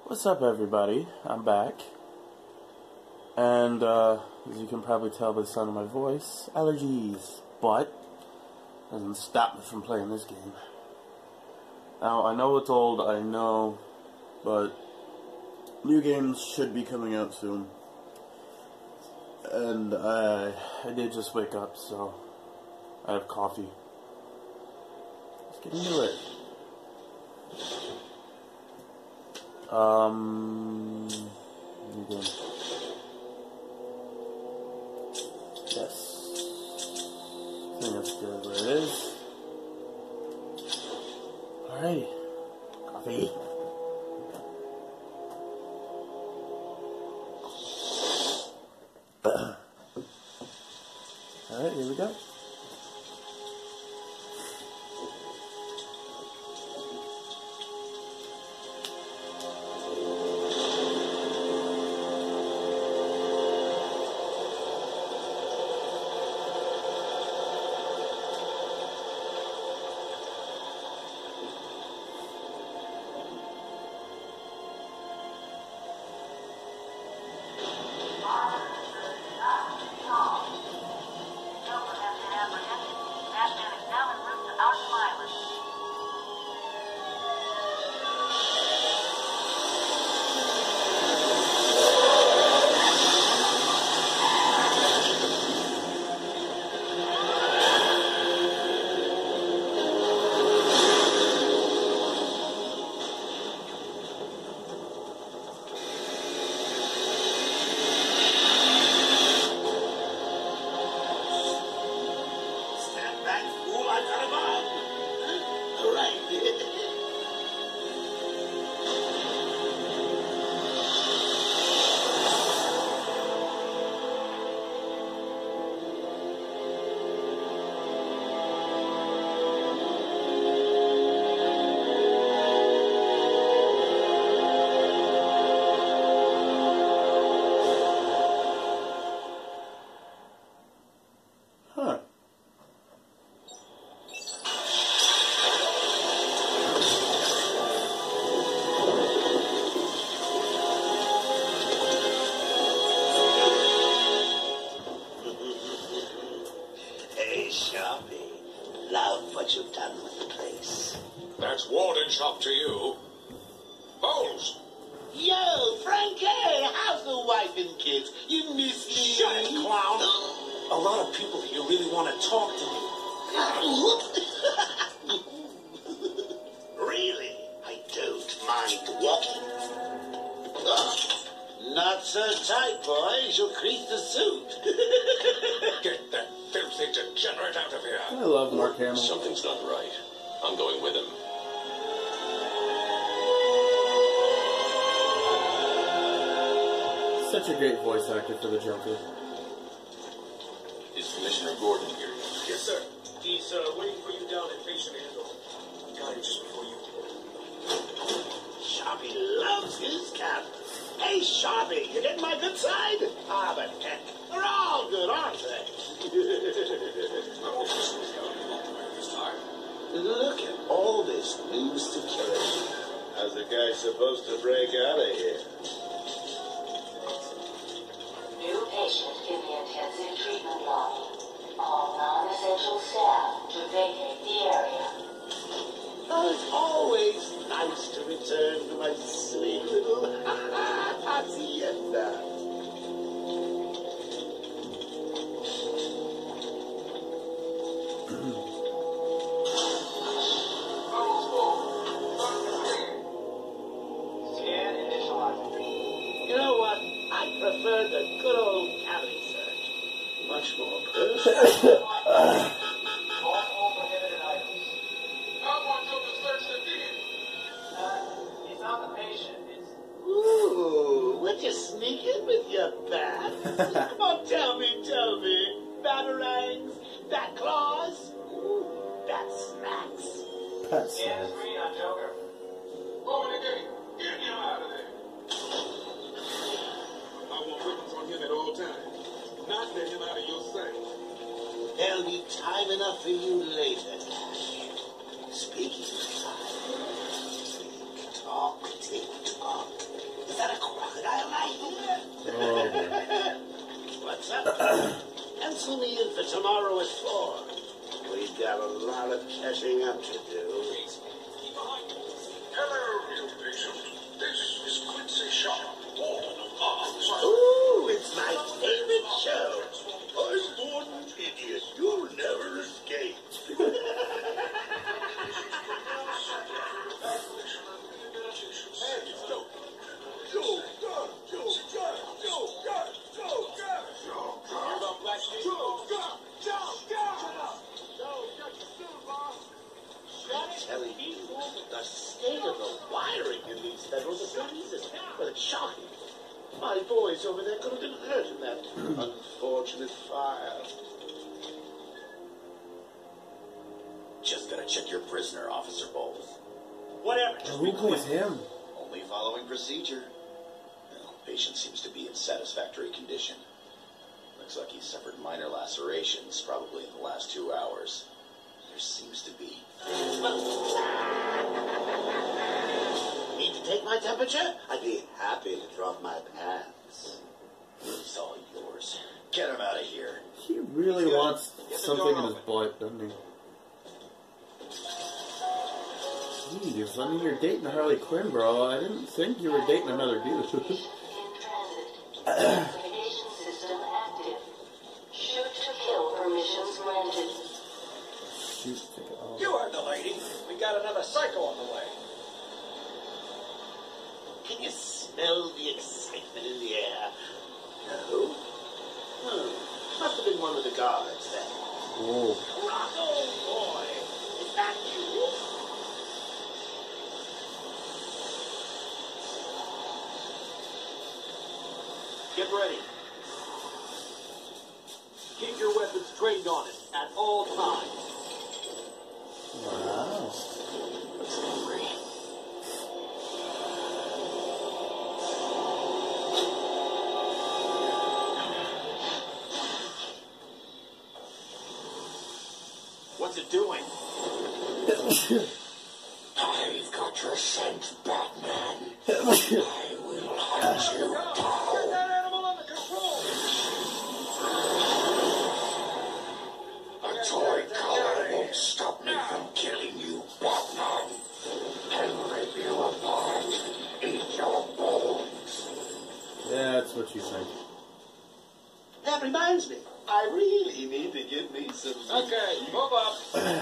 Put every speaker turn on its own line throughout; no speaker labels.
What's up, everybody? I'm back. And, as you can probably tell by the sound of my voice, allergies. But, doesn't stop me from playing this game. Now, I know it's old, I know, but new games should be coming out soon. And I did just wake up, so I have coffee. Let's get into it. Again. Yes. I think that's good where it is. Alright. Coffee. Alright, here we go. Huh.
Hey, Sharpie. Love what you've done with the place.
That's Warden Shop to you. Bowles!
Yo, Frankie, how's the wife and kids? You miss me?
Shut it, clown! A lot of people here really want to talk to me.
Really? I don't mind walking. Not so tight, boys. You'll crease the suit.
Get that filthy degenerate out of here.
I love Mark Hamill.
Something's not right. I'm going with him.
Such a great voice actor for the Joker.
Is Commissioner Gordon here?
Yes, sir. He's waiting for you down at patient handle. Got here just before you.
Sharpie loves his cat. Hey, Sharpie, you getting my good side? Ah, but heck, they're all good, aren't they? Look at all this new security. How's a guy supposed to break out of here?
New patient in the intensive treatment lobby. All non-essential staff to vacate the area.
Oh, it's always nice to return to my sweet little hacienda. You know what? I prefer the good old cavity search. Much more personal.
All prohibited items.
I want you to search the kid.
It's not the patient. It's
Ooh, would you sneak in with your bat? Come on, tell me. Batarangs, bat claws, bat snacks.
That's
hands free on Joker.
Open the gate. Get him out of there. I want weapons on him at all times. Not let him out of your sight.
There'll be time enough for you later. Speaking of time, tick-tock, tick-tock. pencil me in for tomorrow at 4. We've got a lot of catching up to do.
Hello, new patient. This is Quincy Sharp, warden of Arkham.
Ooh, it's my favorite show. I'm Warden Idiot. You'll never escape. I'm telling you, the state of the wiring in these federal facilities is shocking. My boys over there could have been hurt in that unfortunate fire.
Just gotta check your prisoner, Officer Bowles.
Whatever, just be
Who
quick.
plays him?
Only following procedure. Well, patient seems to be in satisfactory condition. Looks like he suffered minor lacerations, probably in the last 2 hours. There seems to be...
Need to take my temperature? I'd be happy to drop my pants.
It's all yours. Get him out of here.
He really wants something in his butt, doesn't he? Jeez, I mean, you're dating Harley Quinn, bro. I didn't think you were dating another dude.
In transit. Navigation system active. Shoot to kill permissions granted.
Shoot, take it off.
You heard the lady. We got another psycho on the way.
Can you smell the excitement in the air? No? Must have been one of the guards then.
Whoa.
Rocco, boy! Is that you?
Get ready. Keep your weapons trained on it at all times.
Wow.
What's it doing?
I've got your scent, Batman.
Get that animal under control.
A toy collar won't stop me from killing you, Batman. I'll rip you apart, eat your bones.
Yeah, that's what you think.
That reminds me, I really need to get me some...
Okay, move up.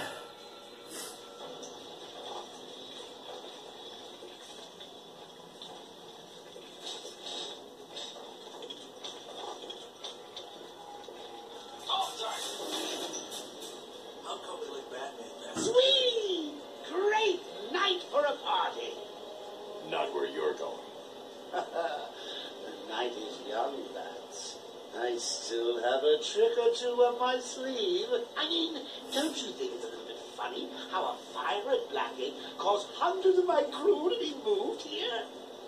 How come we like Batman best?
Sweet! Great night for a party.
Not where you're going.
The night is young, lads. I still have a trick or two up my sleeve. I mean, don't you think it's a little bit funny how a fire at Blackgate caused hundreds of my crew to be moved here?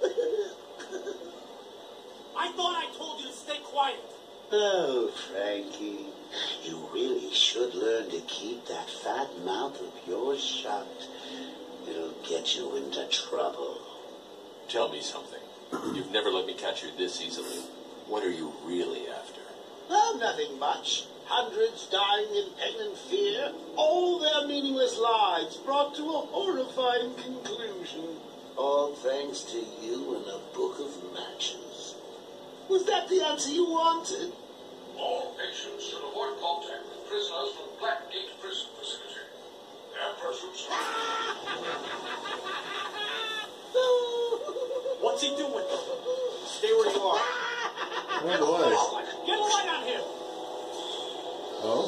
I thought I told you to stay quiet.
Oh, Frankie, you really should learn to keep that fat mouth of yours shut. It'll get you into trouble.
Tell me something. You've never let me catch you this easily. What are you really after?
Oh, nothing much. Hundreds dying in pain and fear, all their meaningless lives brought to a horrifying conclusion. All thanks to you and a book of matches. Was that the answer you wanted?
All patients should avoid contact with prisoners from Blackgate Prison Facility. Their presence...
What's he doing? Stay where you are.
Oh boy.
Get a light on him.
Oh.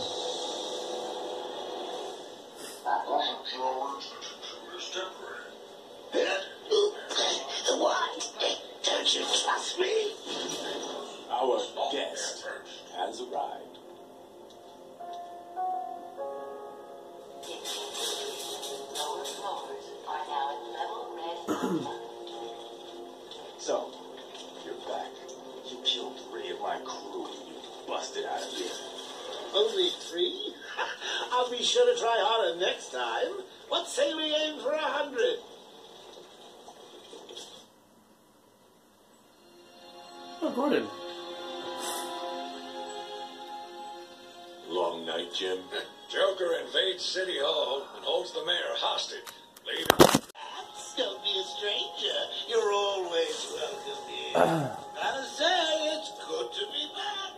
What? Don't you trust me?
Our guest has arrived.
Lower floors are now at level red.
So, you're back. You killed 3 of my crew. You busted out of here.
Only 3? I'll be sure to try harder next time. What say we aim for 100?
Oh, Gordon.
night, Jim?
Joker invades City Hall and holds the mayor hostage. Leave it.
Don't be a stranger. You're always welcome here. Gotta say, it's good to be back.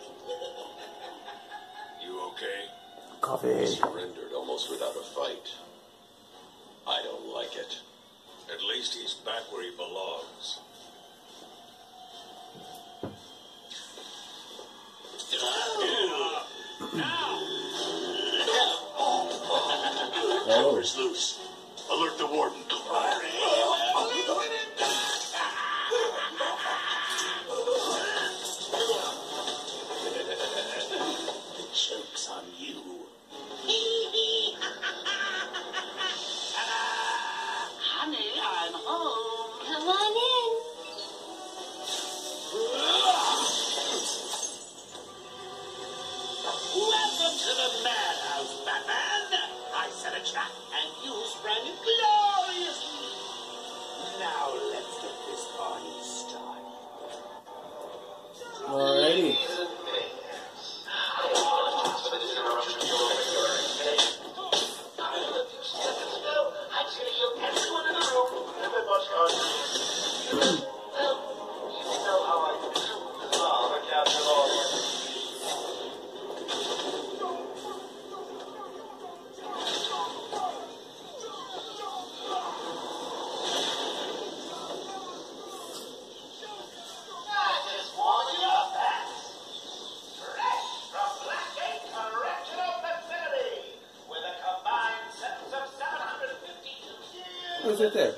You okay?
He
Coffee.
surrendered almost without a fight. I don't like it.
At least he's back where he belongs.
Power's loose. Alert the warden. The joke's on you.
Honey, I'm home.
Come on in.
Welcome to the madhouse, Batman. I set a trap, and you sprang it gloriously. Now let's get this party started.
Alrighty. What's it there?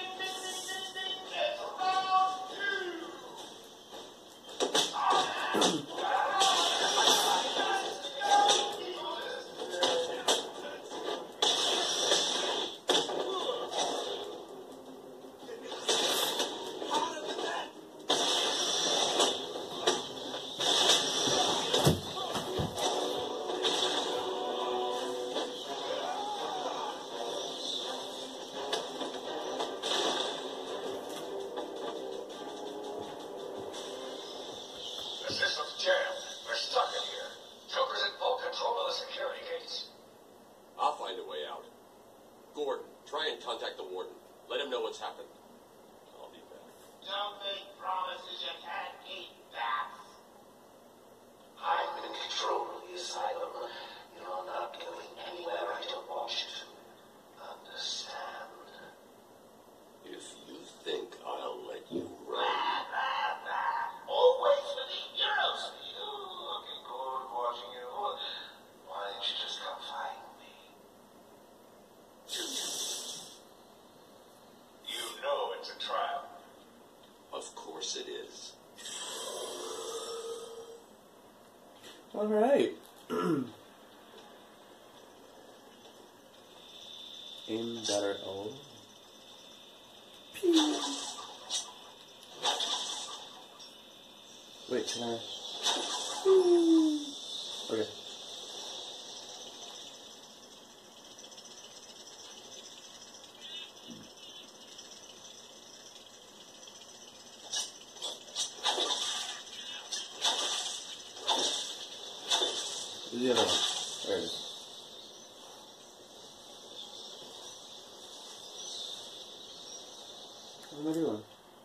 The system's jammed. We're stuck in here. Joker's in full control of the security gates.
I'll find a way out. Gordon, try and contact the warden. Let him know what's happened. I'll be back.
Don't make promises you can't keep, Bats.
I'm in control of the asylum. You're not going anywhere I don't want you to. Understand?
If you think I'll let you run...
Always with the heroes.
Looking good watching you. Why didn't you just come find me?
You know it's a trap.
Of course it is.
Alright. Aim better. Oh. Pew. Wait, can I? Okay. The other one. There it is. What am I doing?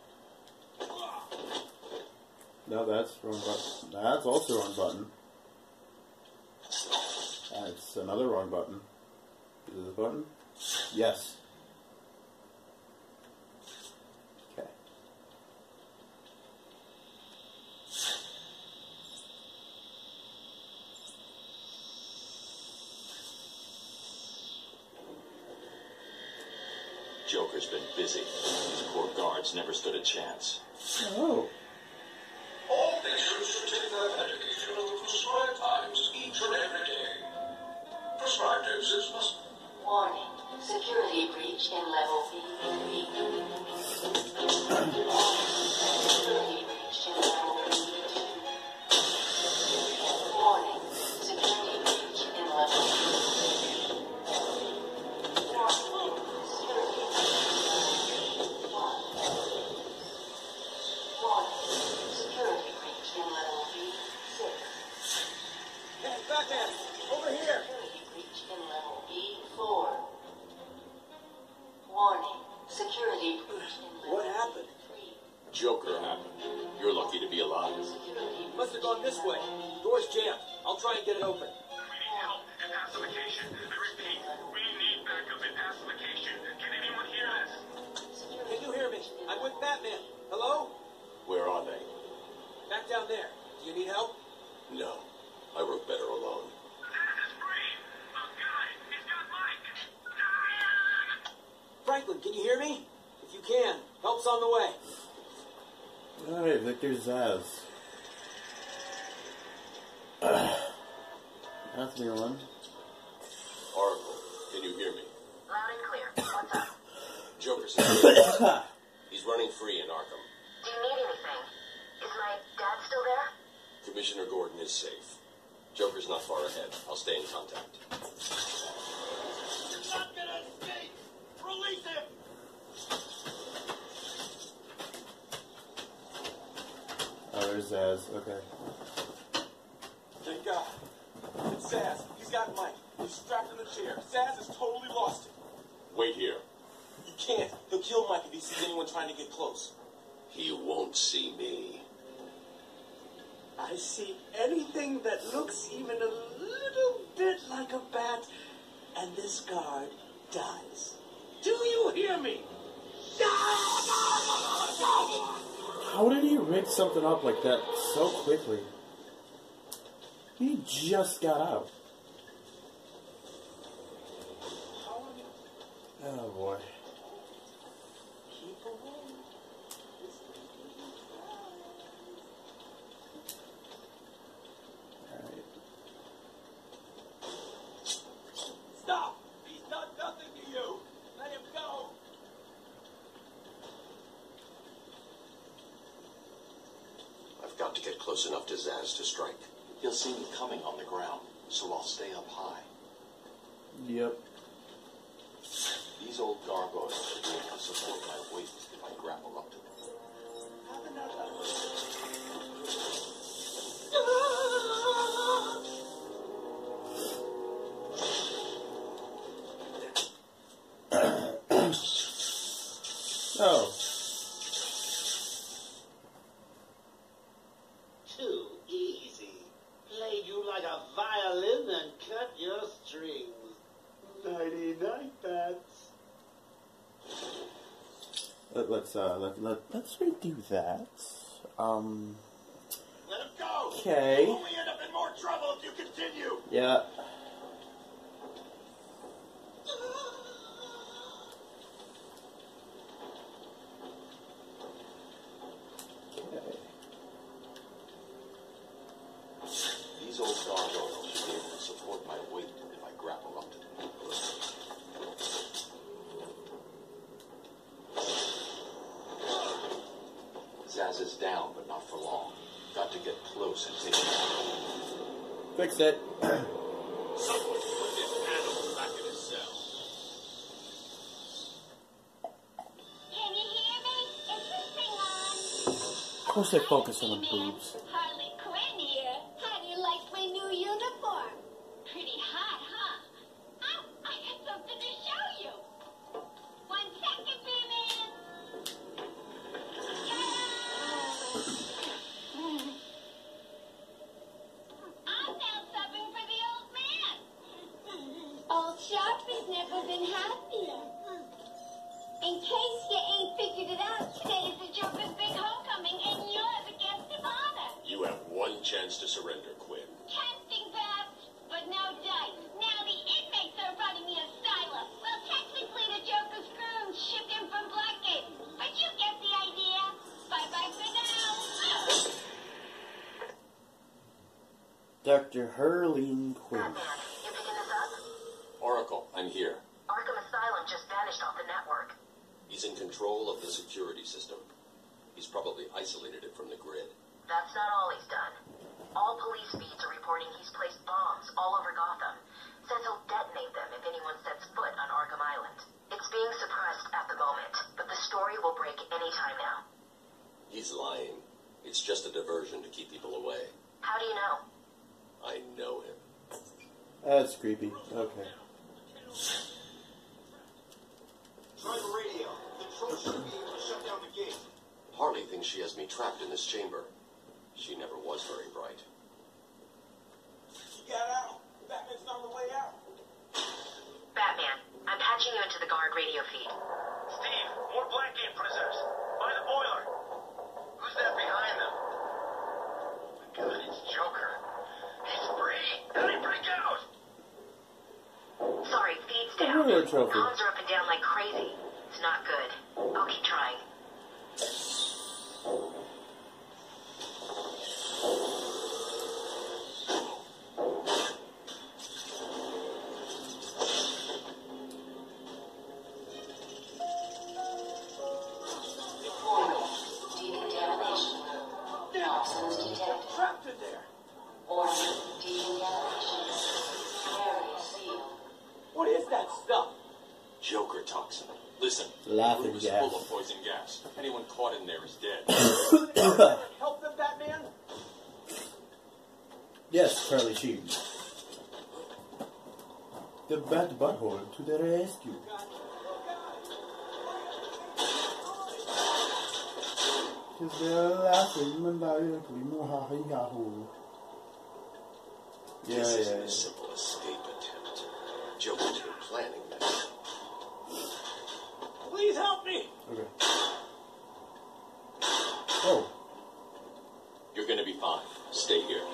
No, that's wrong button. That's also wrong button. That's another wrong button. Is it a button? Yes. Okay.
Joker's been busy. These poor guards never stood a chance.
Oh.
All patients should take their medication at the prescribed times each and every day. Prescribed doses must...
Warning. Security breach in level B3. Security breach in level B2. Warning. Security breach in level B3. Warning. Security breach. Warning. Security breach in level B6.
Hey, Batman! over here.
Security breach in level B4. Warning. Security breach in level
What happened?
B3.
Joker happened. You're lucky to be alive.
Security
Must have gone this way. Door's jammed. I'll try and get it open.
We need help and pacification. I repeat, we need backup and pacification. Can anyone hear this?
Can you hear me? I'm with Batman. Hello?
Where are they?
Back down there. Do you need help?
No. I work better alone.
Zaz is free. Oh, God, he's got Mike.
Franklin, can you hear me? If you can, help's on the way.
Alright, Victor Zaz. That's the one.
Oracle, can you hear me?
Loud and clear. What's up?
Joker says he's running free in Arkham.
Do you need anything? Is my dad still there?
Commissioner Gordon is safe. Joker's not far ahead. I'll stay in contact.
You're not gonna escape! Release him!
Oh, there's Zaz. Okay.
Thank God. It's Zaz. He's got Mike. He's strapped in the chair. Zaz has totally lost it.
Wait here.
He can't. He'll kill Mike if he sees anyone trying to get close.
He won't see me.
I see anything that looks even a little bit like a bat, and this guard dies. Do you hear me?
How did he rig something up like that so quickly? He just got out. Oh boy. Alright.
Stop! He's done nothing to you. Let him go.
I've got to get close enough to Zaz to strike.
He'll see me coming on the ground, so I'll stay up high.
Yep.
These old gargoyles should be able to support my weight if I grapple up to them.
Oh.
Too easy. Played you like a violin and cut your strings. Nighty-night, bats.
Let's redo that.
Let him go!
Okay.
You'll only end up in more trouble if you continue!
Yeah. Okay.
These old gargoyles should be able to support my weight if I grapple up to them. Zaz is down, but not for long. Got to get close and take him out.
Fix it.
Someone put this animal back in his cell.
Can you hear me? Is this thing on?
Of course they focus on the boobs.
Harley Quinn here. How do you like my new uniform? Pretty hot, huh? Oh, I got something to show you. 1 second, Batman. I'm now subbing for the old man. Old Sharpie's never been happier. In case you ain't figured it out, today is the Joker's big homecoming, and you're the guest of honor.
You have one chance to surrender, Quinn.
Testing, perhaps, but no dice. Now the inmates are running the asylum. Well, technically the Joker's goons shipped in from Blackgate, but you get the idea. Bye-bye for now.
Dr. Herline Quinn.
Batman, you picking this up?
Oracle, I'm here.
Arkham Asylum just vanished off the network.
He's in control of the security system. He's probably isolated it from the grid.
That's not all he's done. All police feeds are reporting he's placed bombs all over Gotham. Says he'll detonate them if anyone sets foot on Arkham Island. It's being suppressed at the moment, but the story will break any time now.
He's lying. It's just a diversion to keep people away.
How do you know?
I know him.
That's creepy. Okay.
Try the radio. Control should be able to shut down the gate.
Harley thinks she has me trapped in this chamber. She never was very bright.
She got out. Batman's on the way out.
Batman, I'm patching you into the guard radio feed.
Steve, more Blackgate prisoners. By the boiler. Who's that behind them? Oh my God, it's Joker. He's free. How'd he break out?
Sorry, feed's down. Comms are up and down like crazy. It's not good. I'll keep trying.
Trapped in there. What is that stuff?
Joker toxin. Listen,
Laughing
the room is
gas.
full of poison gas. Anyone caught in there is dead.
Help them, Batman?
Yes, Charlie Sheen. The Bat Butthole to the rescue. Cause they're laughing maniacally.
This isn't a simple escape attempt. Joker's been planning this.
Please help me.
Okay. Oh.
You're gonna be fine. Stay here.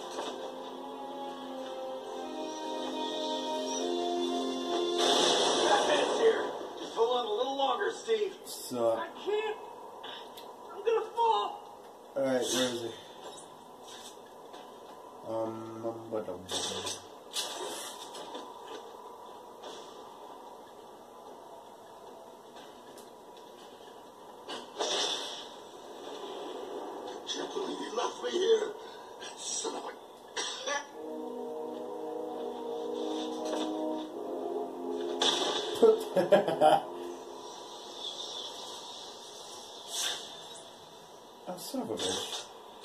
Batman's here. Just hold on a little longer, Steve.
So.
I can't. I'm gonna fall.
Alright, where is he?
I can't believe he left me here. Son of a...
Oh, son of a bitch.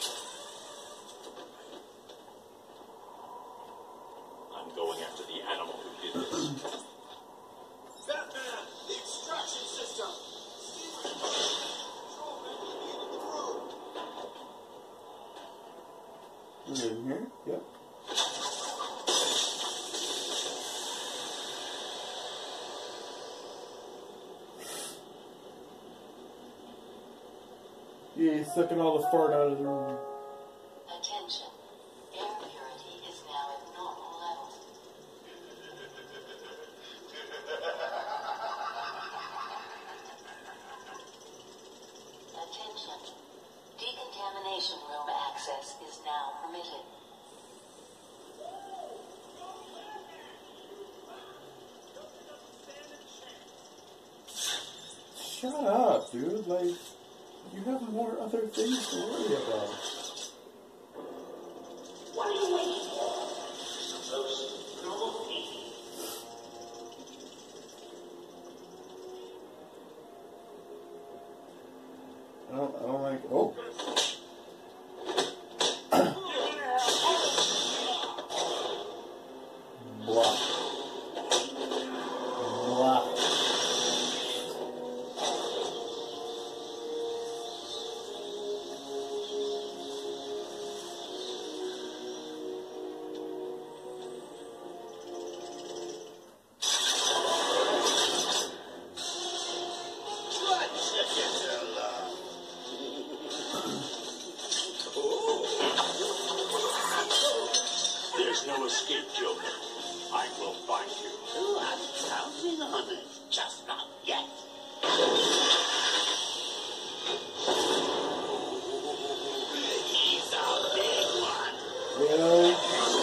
I'm going after the animal who did this.
Batman, the extraction system. Control may be in the room.
Is it in here? Yep. Yeah, he's sucking all the fart out of the room.
Attention. Air purity is now at normal level. Attention. Decontamination room access is now permitted.
Shut up, dude. Like, you have more other things to worry about.
What are you waiting for? Those normal people.
I don't like. Oh. Blah. Blah.
There's no escape, Joker. I will find you.
Oh, I'm counting on it. Just not yet. He's a big one.
Really?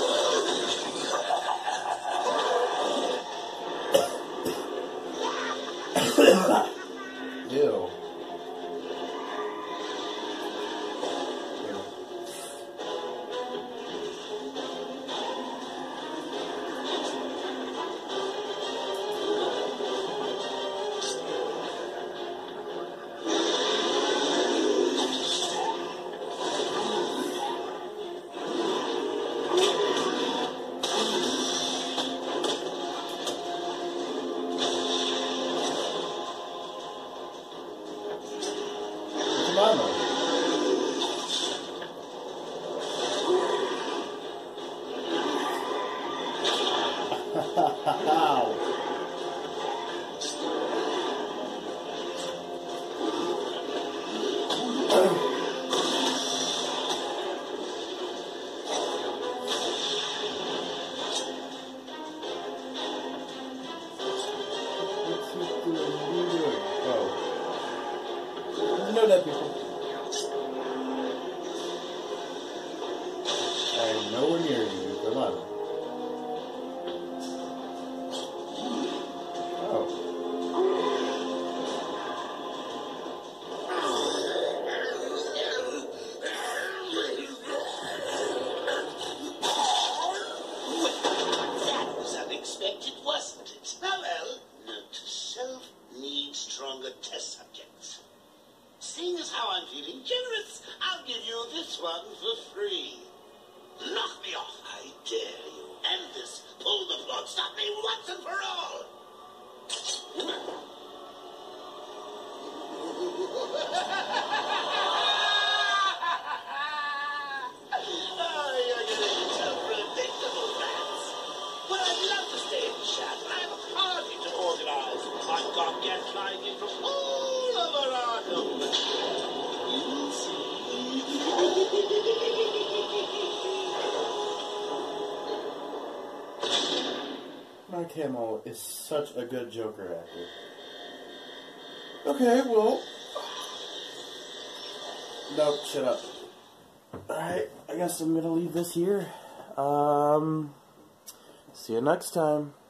Ew.
feeling generous, I'll give you this one for free. Knock me off, I dare you. End this. Pull the plug. Stop me once and for all. Oh, you're getting so predictable, rats. Well, I'd love to stay in the shack, but I have a party to organize. I've got guests flying in from all over Arkham. You'll see.
Mark Hamill is such a good Joker actor. Okay, well... Nope, shut up. Alright, I guess I'm gonna leave this here. See you next time.